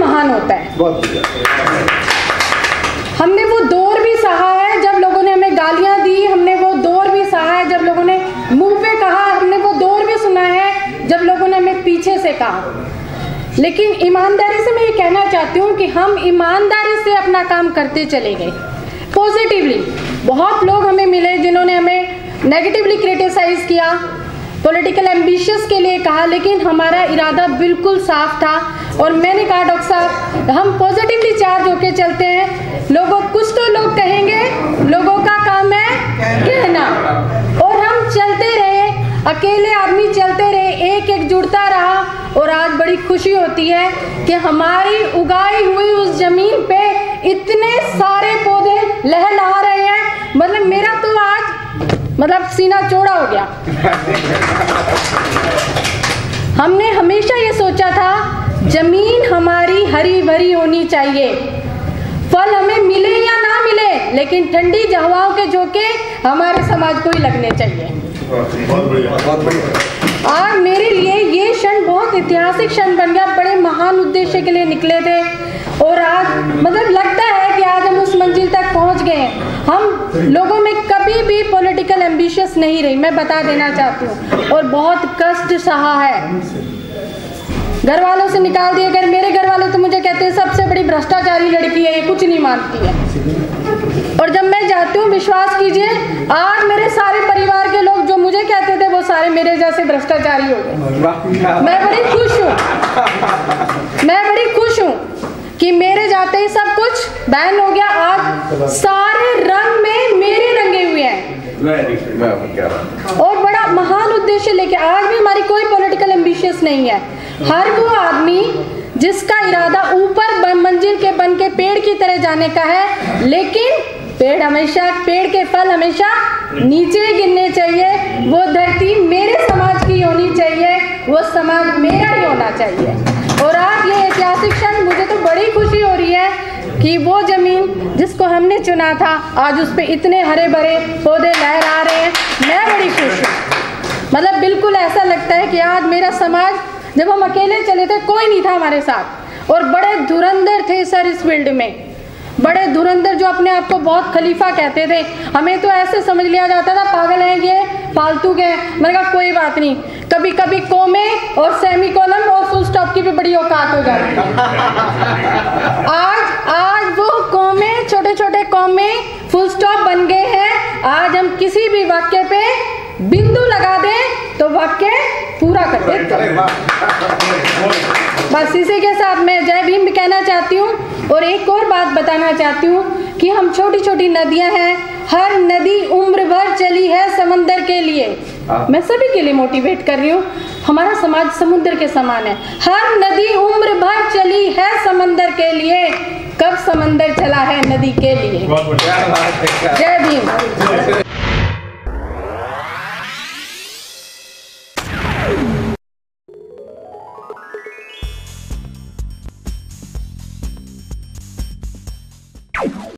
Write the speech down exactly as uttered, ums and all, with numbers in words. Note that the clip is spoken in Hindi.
महान होता है। हमने वो दौर भी सहा है जब लोगों ने हमें गालियां दी, हमने वो दौर भी सहा है जब लोगों ने मुंह पे कहा, हमने वो दौर भी सुना है जब लोगों ने हमें पीछे से कहा। लेकिन ईमानदारी से मैं ये कहना चाहती हूँ कि हम ईमानदारी से अपना काम करते चले गए, पॉजिटिवली। बहुत लोग हमें मिले जिन्होंने हमें नेगेटिवली क्रिटिसाइज किया, पॉलिटिकल एम्बिशंस के लिए कहा, लेकिन हमारा इरादा बिल्कुल साफ था। और मैंने कहा डॉक्टर साहब हम पॉजिटिवली चार्ज होके चलते हैं। लोगों कुछ तो लोग कहेंगे, लोगों का काम है कहना, और हम चलते रहे, अकेले आदमी चलते रहे, एक एक जुड़ता रहा। और आज बड़ी खुशी होती है कि हमारी उगाई हुई उस जमीन पे इतने सारे पौधे लहलहा रहे हैं। मतलब मेरा तो आज मतलब सीना चौड़ा हो गया। हमने हमेशा ये सोचा था जमीन हमारी हरी भरी होनी चाहिए, फल हमें मिले या ना मिले, लेकिन ठंडी हवाओं के झोंके हमारे समाज को ही लगने चाहिए। बहुत बढ़िया, बहुत बढ़िया। आज मेरे लिए ये क्षण बहुत ऐतिहासिक क्षण बन गया। बड़े महान उद्देश्य के लिए निकले थे और आज मतलब लगता है कि आज हम उस मंजिल तक पहुंच गए। हम लोगों में कभी भी पॉलिटिकल एम्बिशियस नहीं रही, मैं बता देना चाहती हूँ, और बहुत कष्ट सहा है। घर वालों से निकाल दिए। अगर मेरे घर वाले तो मुझे कहते हैं सबसे बड़ी भ्रष्टाचारी लड़की है, ये कुछ नहीं मानती है। और जब मैं जाती हूँ, विश्वास कीजिए, आज मेरे सारे परिवार के लोग जो मुझे कहते थे वो सारे मेरे जैसे भ्रष्टाचारी हो गए। मैं बड़ी खुश हूँ, मैं बड़ी खुश हूँ कि मेरे जाते ही सब कुछ बैन हो गया। आज सारे रंग में मेरे रंगे हुए हैं और बड़ा महान उद्देश्य लेके। आज भी हमारी कोई पॉलिटिकल एम्बिशियस नहीं है। हर वो आदमी जिसका इरादा ऊपर मंजिल के बन के पेड़ की तरह जाने का है, लेकिन पेड़ हमेशा पेड़ के फल हमेशा नीचे गिरने चाहिए। वो धरती मेरे समाज की होनी चाहिए, वो समाज मेरा ही होना चाहिए। और आज ये ऐतिहासिक क्षण, मुझे तो बड़ी खुशी हो रही है कि वो जमीन जिसको हमने चुना था आज उस पे इतने हरे भरे पौधे लहरा रहे हैं। मैं बड़ी खुश हूँ। मतलब बिल्कुल ऐसा लगता है कि आज मेरा समाज, जब हम अकेले चले थे कोई नहीं था हमारे साथ, और बड़े धुरंधर थे सर इस फील्ड में, बड़े धुरंधर जो अपने आप को बहुत खलीफा कहते थे। हमें तो ऐसे समझ लिया जाता था पागल हैं ये, फालतू के। मैंने कहा कोई बात नहीं, कभी कभी कोमे और सेमी कॉलम और फुल स्टॉप की भी बड़ी औकात हो जाती है। आज आज वो कोमे, छोटे छोटे कोमे फुल स्टॉप बन गए हैं। आज हम किसी भी वाक्य पे बिंदु लगा दें तो वाक्य पूरा कर देते हैं। बस इसी के साथ मैं जय भीम भी कहना चाहती हूँ। और एक और बात बताना चाहती हूँ कि हम छोटी छोटी नदियाँ हैं, हर नदी उम्र भर चली है समंदर के लिए। मैं सभी के लिए मोटिवेट कर रही हूँ, हमारा समाज समुद्र के समान है। हर नदी उम्र भर चली है समंदर के लिए, कब समंदर चला है नदी के लिए। जय भीम।